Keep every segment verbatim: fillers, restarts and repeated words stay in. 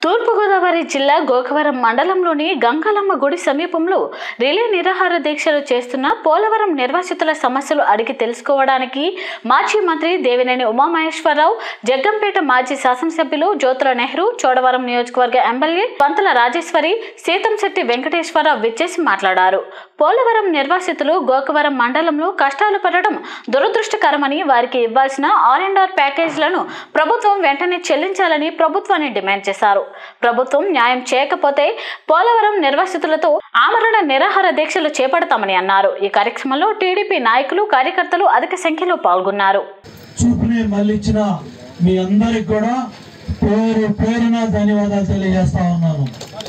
తూర్పుగోదావరి జిల్లా గోకవరం మండలంలోని గంగాలమ్మ గుడి సమీపంలో రిలే నిరాహార దీక్షలు చేస్తున్న పోలవరం నిర్వాసితుల సమస్యలు అడిగి తెలుసుకోవడానికి మాజీ మంత్రి దేవినేని ఉమామహేశ్వరరావు, జగ్గంపేట మాజీ శాసనసభ్యులు జ్యోతుల నెహ్రూ, చోడవరం నియోజకవర్గ ఎమ్మెల్యే పంతుల రాజేశ్వరి, సీతంశెట్టి వెంకటేశ్వరరావు విచ్చేసి మాట్లాడారు. పోలవరం నిర్వాసితులు గోకవరం మండలంలో కష్టాలు పడడం దురదృష్టకరమని, వారికి ఇవ్వాల్సిన ఆర్ అండ్ ఆర్ ప్యాకేజీలను ప్రభుత్వం వెంటనే చెల్లించాలని ప్రభుత్వాన్ని డిమాండ్ చేశారు. ప్రభుత్వం న్యాయం చేయకపోతే పోలవరం నిర్వాసితులతో ఆమరణ నిరాహార దీక్షలు చేపడతామని అన్నారు. ఈ కార్యక్రమంలో టీడీపీ నాయకులు, కార్యకర్తలు అధిక సంఖ్యలో పాల్గొన్నారు. చూపుని మళ్ళించిన మీ అందరికి కూడా పేరు పేరున ధన్యవాదాలు తెలియజేస్తా ఉన్నాను.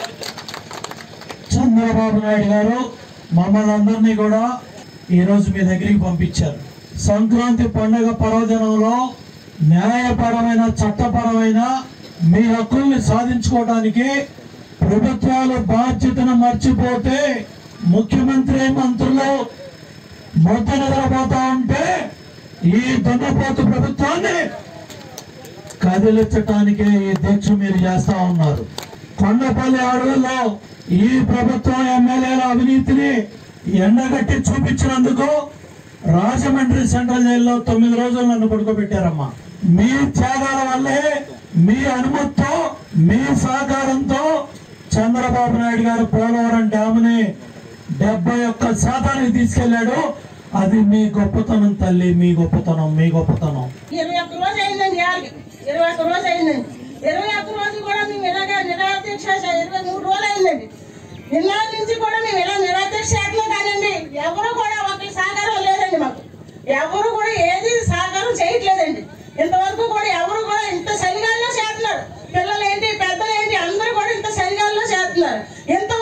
చంద్రబాబు నాయుడు గారు మమ్మల్ని అందరినీ కూడా ఈరోజు మీ దగ్గరికి పంపించారు. సంక్రాంతి పండుగ పర్వదినంలో న్యాయపరమైన, చట్టపరమైన మీ హక్కుల్ని సాధించుకోవడానికి ప్రభుత్వాలు బాధ్యతను మర్చిపోతే, ముఖ్యమంత్రి మంత్రులు మొత్త నిద్రపోతా ఉంటే ఈ దున్నపోతు ప్రభుత్వాన్ని కదిలించటానికే ఈ దీక్ష మీరు చేస్తా ఉన్నారు. కొండపల్లి అడవుల్లో ఈ ప్రభుత్వం ఎమ్మెల్యేల అవినీతిని ఎండగట్టి చూపించినందుకు రాజమండ్రి సెంట్రల్ జైల్లో తొమ్మిది రోజులు నన్ను పడుకోబెట్టారమ్మా. మీ త్యాగాల వల్లే, మీ అనుమతితో, మీ సహకారంతో చంద్రబాబు నాయుడు గారు పోలవరం డ్యామ్ని డెబ్బై ఒక్క శాతానికి తీసుకెళ్లాడు. అది మీ గొప్పతనం తల్లి, మీ గొప్పతనం, మీ గొప్పతనం. ఇరవై ఒక్క రోజు అయిందండి, ఇరవై ఒక్క రోజు అయిందండి. ఇరవై ఒక్క రోజు కూడా మేము ఇలాగా నిరాదీక్ష ఇరవై మూడు రోజులు అయిందండి. నిన్న నుంచి కూడా మేము ఇలా నిరాదీక్ష చేస్తున్నాం. కానండి ఎవరు కూడా ఒక సహకారం లేదండి. మాకు ఎవరు కూడా ఏది సహకారం చేయట్లేదండి. ఇంతవరకు కూడా ఎవరు కూడా ఇంత సరిగాల్లో చేస్తున్నారు. పిల్లలు ఏంటి, పెద్దలు ఏంటి, అందరూ కూడా ఇంత సరిగాల్లో చేస్తున్నారు. ఇంత